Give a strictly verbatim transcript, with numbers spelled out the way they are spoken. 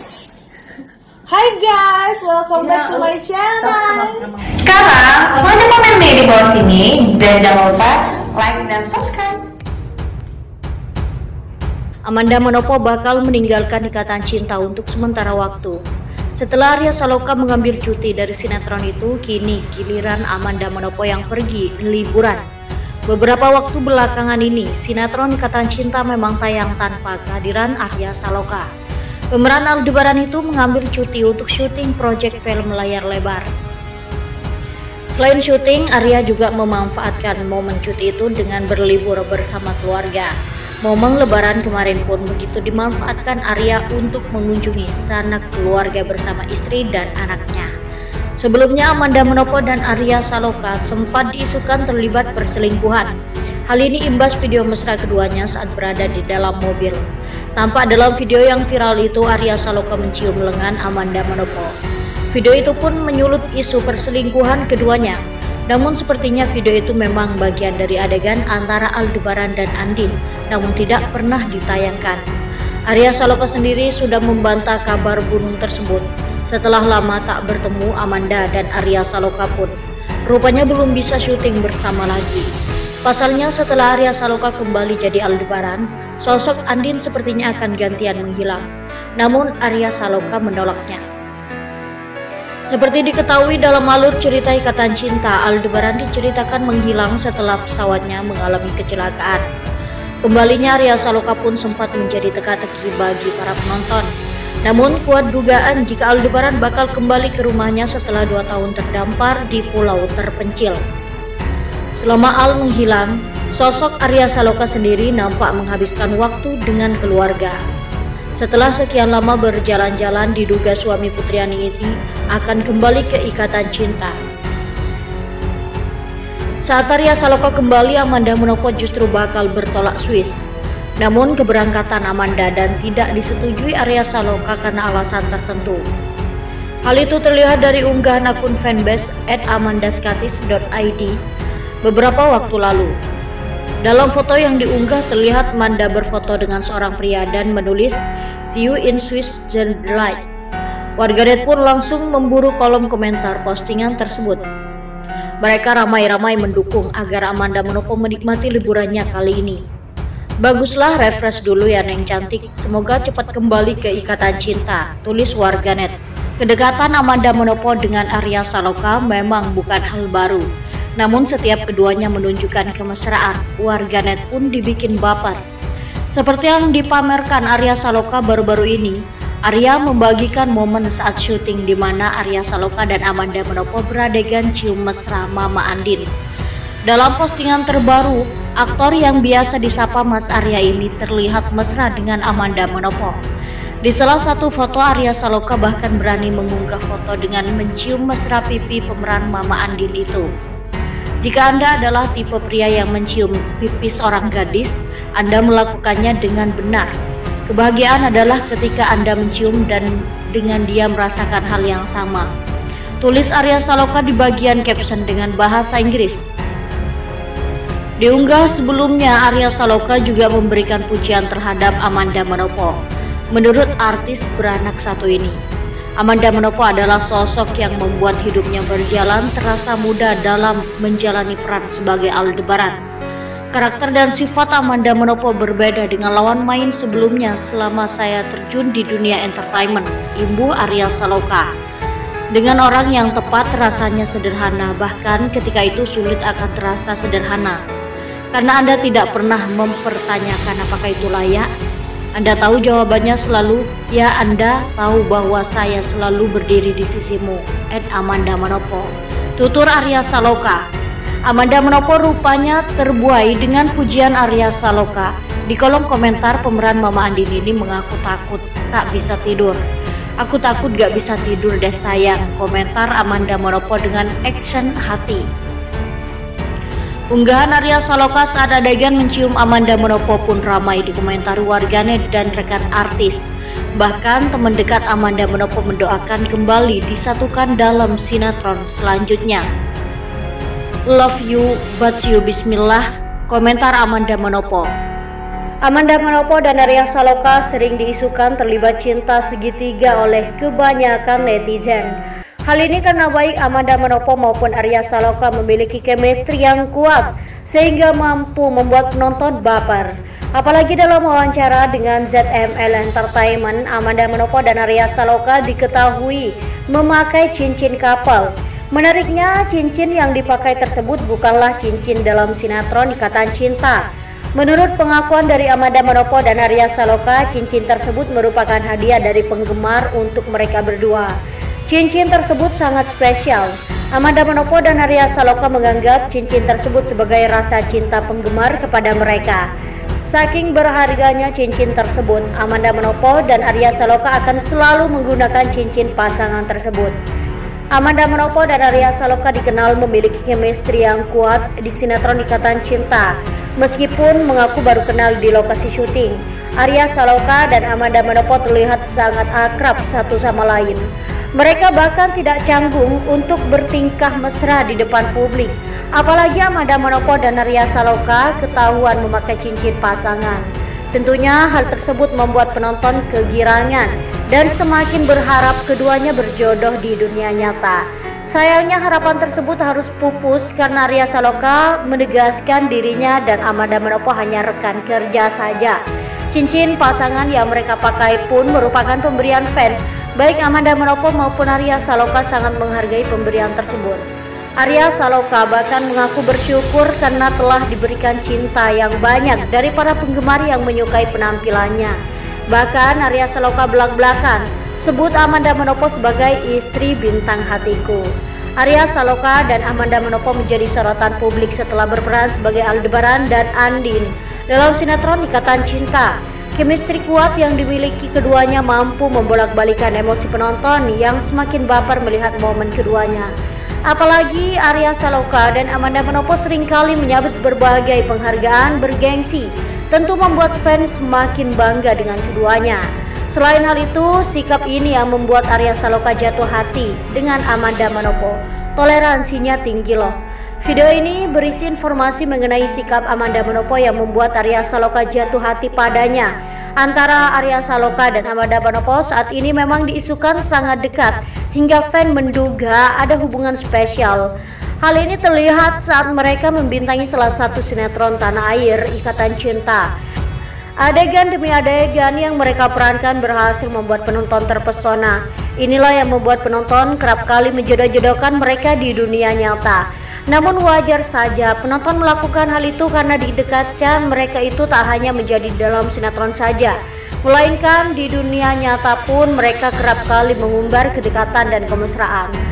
Hai guys, welcome back to my channel. Sekarang langsung aja komen nih di bawah sini dan jangan lupa like dan subscribe. Amanda Manopo bakal meninggalkan ikatan cinta untuk sementara waktu. Setelah Arya Saloka mengambil cuti dari sinetron itu, kini giliran Amanda Manopo yang pergi liburan. Beberapa waktu belakangan ini, sinetron Ikatan Cinta memang tayang tanpa kehadiran Arya Saloka. Pemeran Aldebaran itu mengambil cuti untuk syuting proyek film layar lebar. Selain syuting, Arya juga memanfaatkan momen cuti itu dengan berlibur bersama keluarga. Momen lebaran kemarin pun begitu dimanfaatkan Arya untuk mengunjungi sanak keluarga bersama istri dan anaknya. Sebelumnya Amanda Manopo dan Arya Saloka sempat diisukan terlibat perselingkuhan. Hal ini imbas video mesra keduanya saat berada di dalam mobil. Tampak dalam video yang viral itu Arya Saloka mencium lengan Amanda Manopo. Video itu pun menyulut isu perselingkuhan keduanya. Namun sepertinya video itu memang bagian dari adegan antara Aldebaran dan Andin, namun tidak pernah ditayangkan. Arya Saloka sendiri sudah membantah kabar gunung tersebut. Setelah lama tak bertemu, Amanda dan Arya Saloka pun rupanya belum bisa syuting bersama lagi. Pasalnya setelah Arya Saloka kembali jadi Aldebaran, sosok Andin sepertinya akan gantian menghilang. Namun Arya Saloka menolaknya. Seperti diketahui dalam alur cerita Ikatan Cinta, Aldebaran diceritakan menghilang setelah pesawatnya mengalami kecelakaan. Kembalinya Arya Saloka pun sempat menjadi teka-teki bagi para penonton. Namun kuat dugaan jika Aldebaran bakal kembali ke rumahnya setelah dua tahun terdampar di pulau terpencil. Selama Al menghilang, sosok Arya Saloka sendiri nampak menghabiskan waktu dengan keluarga. Setelah sekian lama berjalan-jalan, diduga suami Putriani ini akan kembali ke Ikatan Cinta. Saat Arya Saloka kembali, Amanda Manopo justru bakal bertolak Swiss. Namun keberangkatan Amanda dan tidak disetujui Arya Saloka karena alasan tertentu. Hal itu terlihat dari unggahan akun fanbase at amandaskatis dot i d beberapa waktu lalu. Dalam foto yang diunggah terlihat Amanda berfoto dengan seorang pria dan menulis "See you in Swiss Delight". Warganet pun langsung memburu kolom komentar postingan tersebut. Mereka ramai-ramai mendukung agar Amanda Manopo menikmati liburannya kali ini. Baguslah, refresh dulu ya Neng cantik. Semoga cepat kembali ke Ikatan Cinta, tulis warganet. Kedekatan Amanda Manopo dengan Arya Saloka memang bukan hal baru. Namun setiap keduanya menunjukkan kemesraan, warganet pun dibikin baper. Seperti yang dipamerkan Arya Saloka baru-baru ini, Arya membagikan momen saat syuting di mana Arya Saloka dan Amanda Manopo beradegan cium mesra Mama Andin. Dalam postingan terbaru, aktor yang biasa disapa Mas Arya ini terlihat mesra dengan Amanda Manopo. Di salah satu foto, Arya Saloka bahkan berani mengunggah foto dengan mencium mesra pipi pemeran Mama Andin itu. Jika Anda adalah tipe pria yang mencium pipi seorang gadis, Anda melakukannya dengan benar. Kebahagiaan adalah ketika Anda mencium dan dengan dia merasakan hal yang sama, tulis Arya Saloka di bagian caption dengan bahasa Inggris. Diunggah sebelumnya, Arya Saloka juga memberikan pujian terhadap Amanda Manopo. Menurut artis beranak satu ini, Amanda Manopo adalah sosok yang membuat hidupnya berjalan terasa mudah dalam menjalani peran sebagai Aldebaran. Karakter dan sifat Amanda Manopo berbeda dengan lawan main sebelumnya selama saya terjun di dunia entertainment, imbuh Arya Saloka. Dengan orang yang tepat rasanya sederhana, bahkan ketika itu sulit akan terasa sederhana. Karena Anda tidak pernah mempertanyakan apakah itu layak. Anda tahu jawabannya selalu, ya Anda tahu bahwa saya selalu berdiri di sisimu, at Amanda Manopo, tutur Arya Saloka. Amanda Manopo rupanya terbuai dengan pujian Arya Saloka. Di kolom komentar, pemeran Mama Andin ini mengaku takut tak bisa tidur. Aku takut gak bisa tidur deh sayang, komentar Amanda Manopo dengan action hati. Unggahan Arya Saloka saat adegan mencium Amanda Manopo pun ramai dikomentari warganet dan rekan artis. Bahkan teman dekat Amanda Manopo mendoakan kembali disatukan dalam sinetron selanjutnya. Love you but you bismillah, komentar Amanda Manopo. Amanda Manopo dan Arya Saloka sering diisukan terlibat cinta segitiga oleh kebanyakan netizen. Hal ini karena baik Amanda Manopo maupun Arya Saloka memiliki chemistry yang kuat sehingga mampu membuat penonton baper. Apalagi dalam wawancara dengan Z M L Entertainment, Amanda Manopo dan Arya Saloka diketahui memakai cincin couple. Menariknya, cincin yang dipakai tersebut bukanlah cincin dalam sinetron Ikatan Cinta. Menurut pengakuan dari Amanda Manopo dan Arya Saloka, cincin tersebut merupakan hadiah dari penggemar untuk mereka berdua. Cincin tersebut sangat spesial. Amanda Manopo dan Arya Saloka menganggap cincin tersebut sebagai rasa cinta penggemar kepada mereka. Saking berharganya cincin tersebut, Amanda Manopo dan Arya Saloka akan selalu menggunakan cincin pasangan tersebut. Amanda Manopo dan Arya Saloka dikenal memiliki chemistry yang kuat di sinetron Ikatan Cinta. Meskipun mengaku baru kenal di lokasi syuting, Arya Saloka dan Amanda Manopo terlihat sangat akrab satu sama lain. Mereka bahkan tidak canggung untuk bertingkah mesra di depan publik. Apalagi Amanda Manopo dan Arya Saloka ketahuan memakai cincin pasangan. Tentunya hal tersebut membuat penonton kegirangan dan semakin berharap keduanya berjodoh di dunia nyata. Sayangnya harapan tersebut harus pupus karena Arya Saloka menegaskan dirinya dan Amanda Manopo hanya rekan kerja saja. Cincin pasangan yang mereka pakai pun merupakan pemberian fan. Baik Amanda Manopo maupun Arya Saloka sangat menghargai pemberian tersebut. Arya Saloka bahkan mengaku bersyukur karena telah diberikan cinta yang banyak dari para penggemar yang menyukai penampilannya. Bahkan Arya Saloka belak-belakan sebut Amanda Manopo sebagai istri bintang hatiku. Arya Saloka dan Amanda Manopo menjadi sorotan publik setelah berperan sebagai Aldebaran dan Andin dalam sinetron Ikatan Cinta. Chemistry kuat yang dimiliki keduanya mampu membolak-balikan emosi penonton yang semakin baper melihat momen keduanya. Apalagi Arya Saloka dan Amanda Manopo seringkali menyabet berbagai penghargaan bergengsi, tentu membuat fans semakin bangga dengan keduanya. Selain hal itu, sikap ini yang membuat Arya Saloka jatuh hati dengan Amanda Manopo. Toleransinya tinggi loh. Video ini berisi informasi mengenai sikap Amanda Manopo yang membuat Arya Saloka jatuh hati padanya. Antara Arya Saloka dan Amanda Manopo saat ini memang diisukan sangat dekat, hingga fan menduga ada hubungan spesial. Hal ini terlihat saat mereka membintangi salah satu sinetron tanah air Ikatan Cinta. Adegan demi adegan yang mereka perankan berhasil membuat penonton terpesona. Inilah yang membuat penonton kerap kali menjodoh-jodohkan mereka di dunia nyata. Namun wajar saja penonton melakukan hal itu karena didekatkan mereka itu tak hanya menjadi dalam sinetron saja, melainkan di dunia nyata pun mereka kerap kali mengumbar kedekatan dan kemesraan.